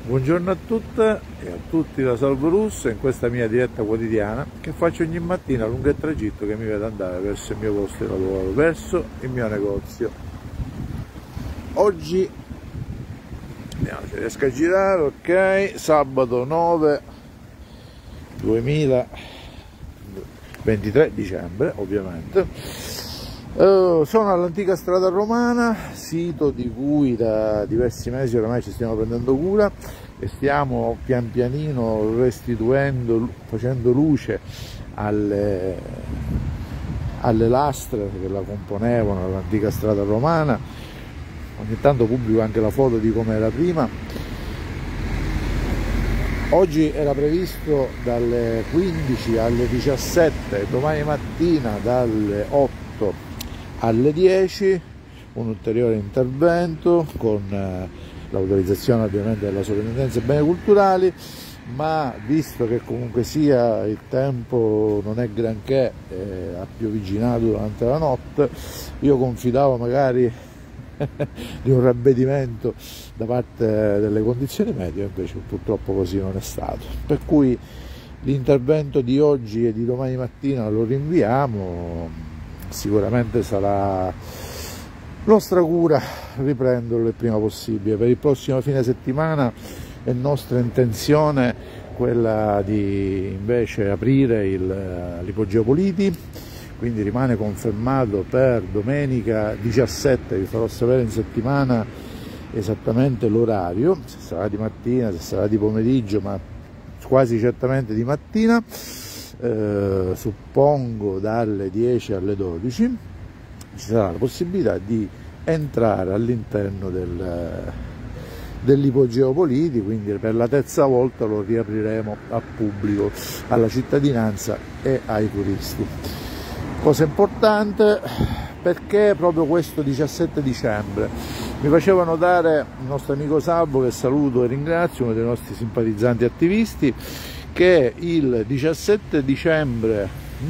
Buongiorno a tutte e a tutti da Salvo Russo in questa mia diretta quotidiana che faccio ogni mattina lungo il tragitto che mi vede andare verso il mio posto di lavoro, verso il mio negozio. Oggi vediamo se riesco a girare, ok, sabato 9 2023 dicembre ovviamente. Sono all'antica strada romana, sito di cui da diversi mesi oramai ci stiamo prendendo cura e stiamo pian pianino restituendo, facendo luce alle lastre che la componevano, l'antica strada romana. Ogni tanto pubblico anche la foto di come era prima. Oggi era previsto dalle 15 alle 17, domani mattina dalle 8 alle 10 un ulteriore intervento con l'autorizzazione ovviamente della Sovrintendenza dei Beni Culturali, ma visto che comunque sia il tempo non è granché, ha pioviginato durante la notte, io confidavo magari di un ravvedimento da parte delle condizioni meteo, invece purtroppo così non è stato, per cui l'intervento di oggi e di domani mattina lo rinviamo. Sicuramente sarà nostra cura riprenderlo il prima possibile. Per il prossimo fine settimana è nostra intenzione quella di invece aprire l'ipogeo Politi, quindi rimane confermato per domenica 17, vi farò sapere in settimana esattamente l'orario, se sarà di mattina, se sarà di pomeriggio, ma quasi certamente di mattina. Suppongo dalle 10 alle 12 ci sarà la possibilità di entrare all'interno dell'ipogeo Politi, quindi per la terza volta lo riapriremo a pubblico, alla cittadinanza e ai turisti. Cosa importante, perché proprio questo 17 dicembre mi faceva notare il nostro amico Salvo, che saluto e ringrazio, uno dei nostri simpatizzanti attivisti, che il 17 dicembre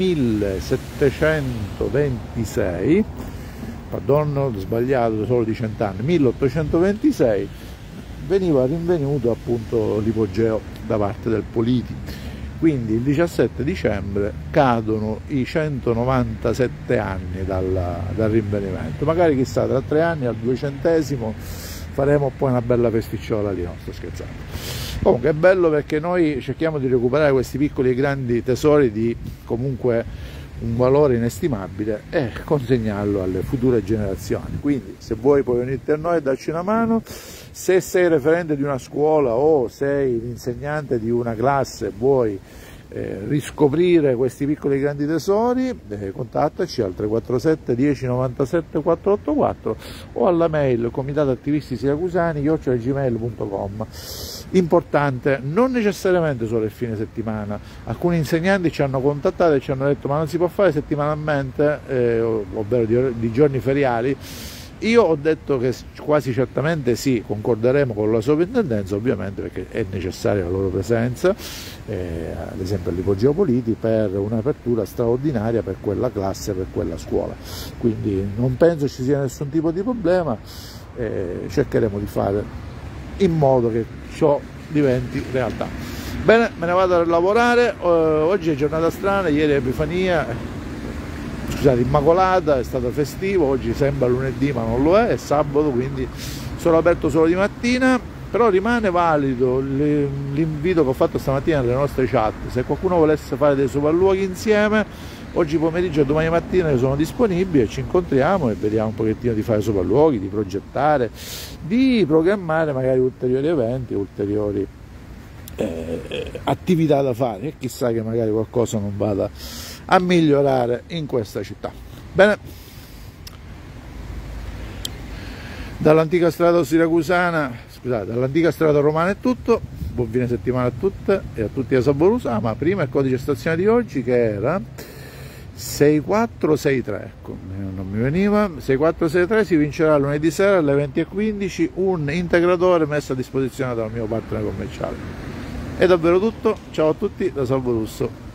1726, pardon, ho sbagliato solo di 100 anni, 1826, veniva rinvenuto appunto l'ipogeo da parte del Politi. Quindi il 17 dicembre cadono i 197 anni dal rinvenimento. Magari chissà, tra 3 anni al 200° faremo poi una bella festicciola lì, no, sto scherzando. Comunque è bello perché noi cerchiamo di recuperare questi piccoli e grandi tesori di comunque un valore inestimabile e consegnarlo alle future generazioni. Quindi se vuoi puoi venirti a noi e darci una mano, se sei referente di una scuola o sei l'insegnante di una classe e vuoi riscoprire questi piccoli e grandi tesori, contattaci al 347 10 97 484 o alla mail comitatattivistisiracusani@gmail.com. Importante, non necessariamente solo il fine settimana. Alcuni insegnanti ci hanno contattato e ci hanno detto: ma non si può fare settimanalmente, ovvero di giorni feriali? Io ho detto che quasi certamente sì, concorderemo con la sovrintendenza ovviamente, perché è necessaria la loro presenza, ad esempio all'ipogeo Politi, per un'apertura straordinaria per quella classe, per quella scuola. Quindi non penso ci sia nessun tipo di problema, cercheremo di fare in modo che ciò diventi realtà. Bene, me ne vado a lavorare. Oggi è giornata strana, ieri è Epifania, scusate, Immacolata, è stato festivo, oggi sembra lunedì ma non lo è sabato, quindi sono aperto solo di mattina, però rimane valido l'invito che ho fatto stamattina nelle nostre chat. Se qualcuno volesse fare dei sopralluoghi insieme, oggi pomeriggio e domani mattina io sono disponibile, ci incontriamo e vediamo un pochettino di fare sopralluoghi, di progettare, di programmare magari ulteriori eventi, ulteriori attività da fare, e chissà che magari qualcosa non vada a migliorare in questa città. Bene, dall'antica strada siracusana, scusate, dall'antica strada romana è tutto. Buon fine settimana a tutte e a tutti da Salvo Russo. Ma prima il codice stazione di oggi, che era 6463, ecco, non mi veniva, 6463, si vincerà lunedì sera alle 20:15 un integratore messo a disposizione dal mio partner commerciale. È davvero tutto, ciao a tutti da Salvo Russo.